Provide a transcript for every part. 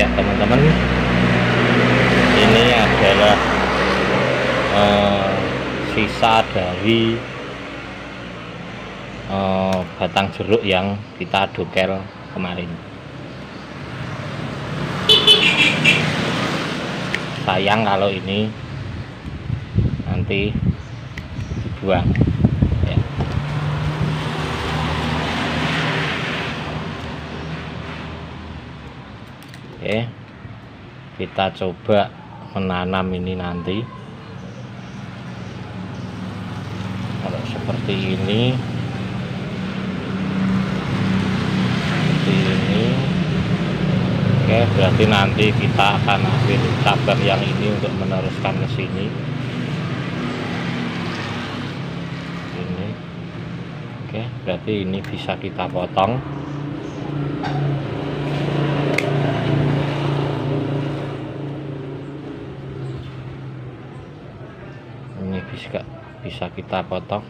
Ya teman-teman, ini adalah sisa dari batang jeruk yang kita dokel kemarin. Sayang kalau ini nanti dibuang ya. Oke, kita coba menanam ini nanti. Kalau seperti ini, oke, berarti nanti kita akan ambil cabang yang ini untuk meneruskan ke sini. Ini, oke, berarti ini bisa kita potong. Ini bisa kita potong.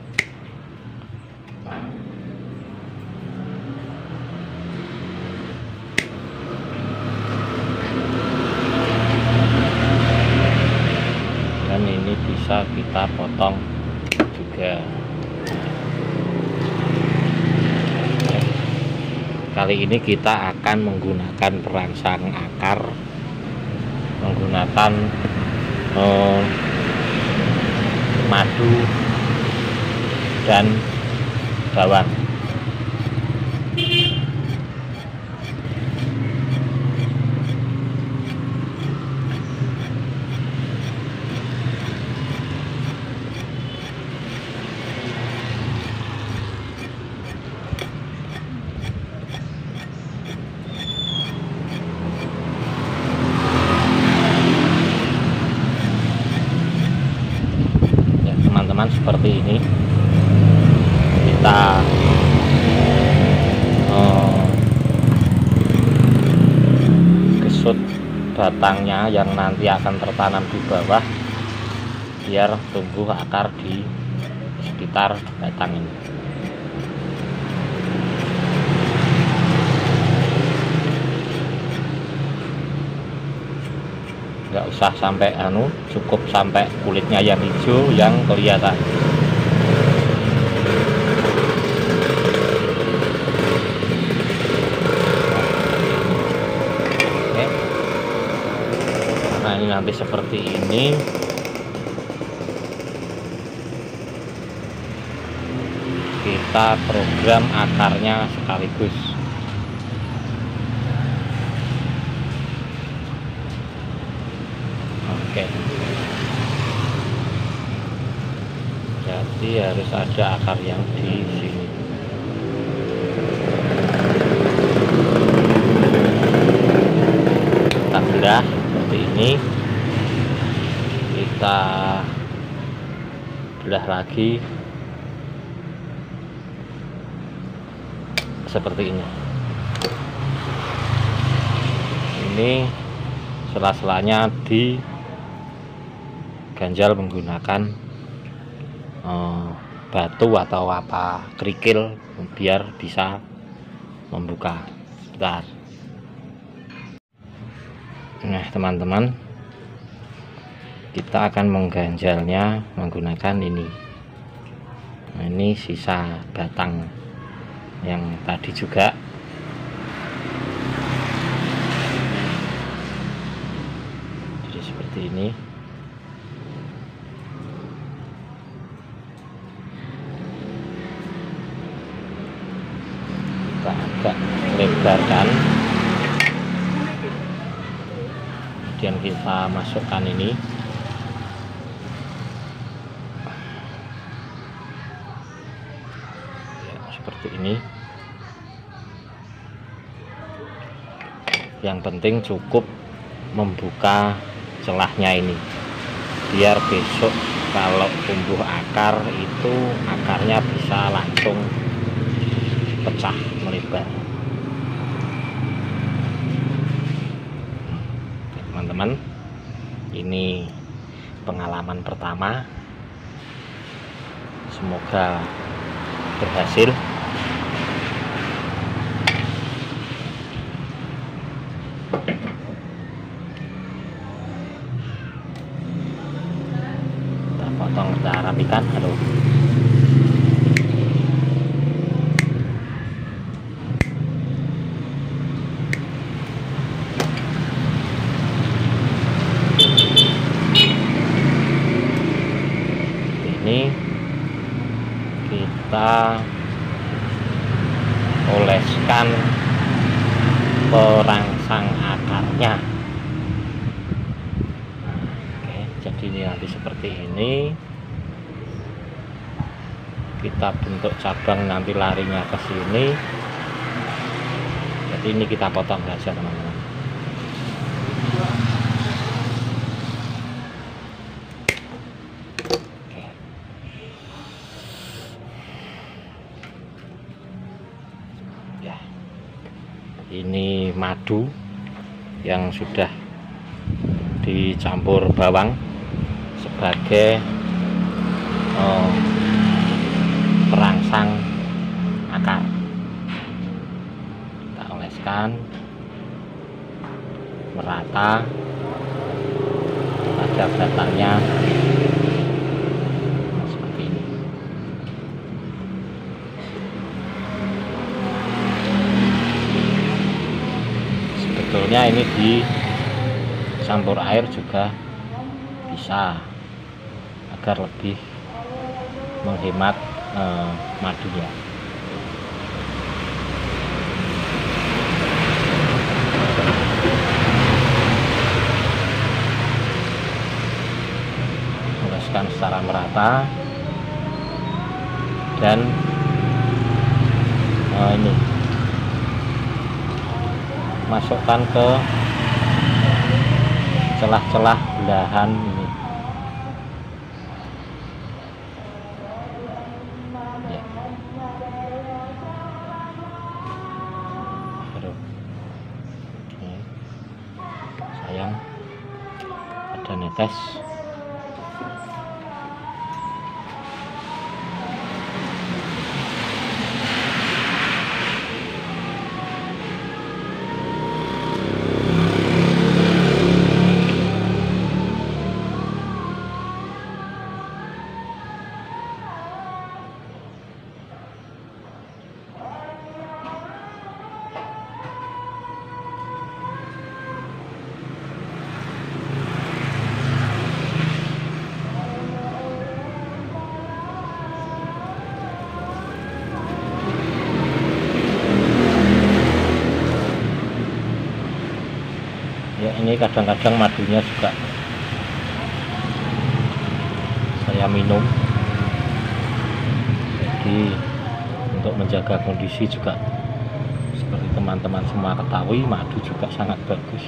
Dan ini bisa kita potong juga. Kali ini kita akan menggunakan perangsang akar, menggunakan madu dan bawang. Teman-teman, seperti ini kita gesut batangnya yang nanti akan tertanam di bawah biar tumbuh akar di sekitar batang ini. Nggak usah sampai cukup sampai kulitnya yang hijau yang kelihatan. Oke. Nah, ini nanti seperti ini. Kita program akarnya sekaligus. Oke. Jadi harus ada akar yang di sini. Kita belah seperti ini. Kita belah lagi seperti ini. Ini sela-selanya di ganjal menggunakan batu atau apa, kerikil, biar bisa membuka. Bentar. Nah teman-teman, kita akan mengganjalnya menggunakan ini. Nah, ini sisa batang yang tadi juga. Jadi seperti ini. Kita agak lebarkan, kemudian kita masukkan ini. Ya, seperti ini. Yang penting cukup membuka celahnya ini, biar besok kalau tumbuh akar itu akarnya bisa langsung pecah melebar. Teman-teman, ini pengalaman pertama, semoga berhasil. matikan. Halo. Ini kita oleskan perangsang akarnya. Oke, jadi ini nanti seperti ini kita bentuk cabang, nanti larinya ke sini. Jadi ini kita potong saja teman-teman. Ini madu yang sudah dicampur bawang sebagai perangsang akar. Kita oleskan merata pada batangnya seperti ini. Sebetulnya ini dicampur air juga bisa, agar lebih menghemat madunya. Oleskan secara merata dan ini masukkan ke celah-celah belahan ini. Ya. Aduh. Ini. Sayang ada netes. Ya, ini kadang-kadang madunya juga saya minum, jadi untuk menjaga kondisi juga seperti teman-teman semua ketahui, madu juga sangat bagus.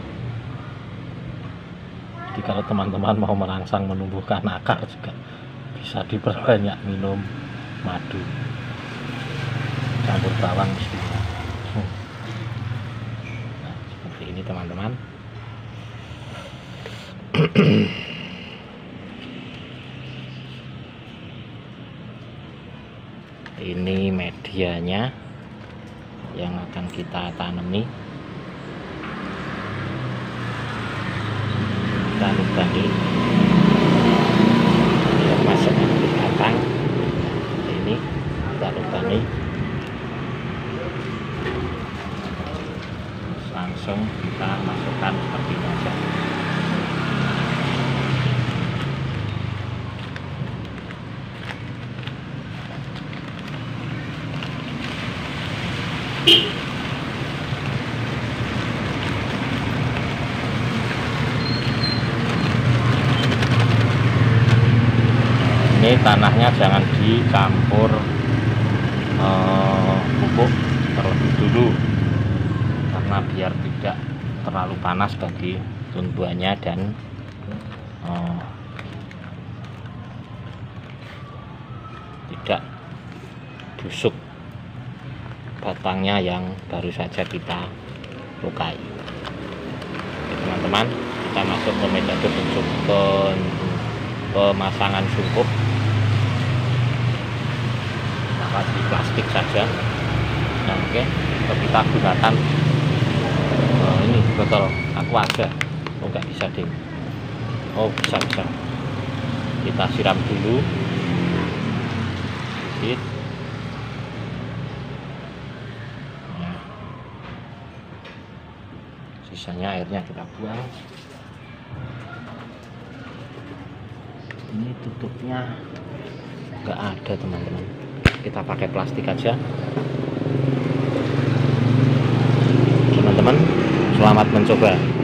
Jadi kalau teman-teman mau merangsang menumbuhkan akar juga bisa diperbanyak minum madu campur bawang mestinya. Nah, seperti ini teman-teman. Ini medianya yang akan kita tanami. Kita lubangi biar masuk ke batang. Ini kita lubangi, langsung kita masukkan seperti ini saja. Ini tanahnya jangan dicampur pupuk terlebih dulu, karena biar tidak terlalu panas bagi tumbuhannya dan tidak busuk batangnya yang baru saja kita lukai. Teman-teman, kita masuk ke metode pemasangan sungkup. Dapat di plastik saja. Nah, oke, kita gunakan ini botol aqua aja. Oh, nggak bisa ding. Oh, bisa. kita siram dulu sedikit. Nah, sisanya airnya kita buang. Ini tutupnya nggak ada teman-teman, kita pakai plastik aja. Teman-teman, selamat mencoba.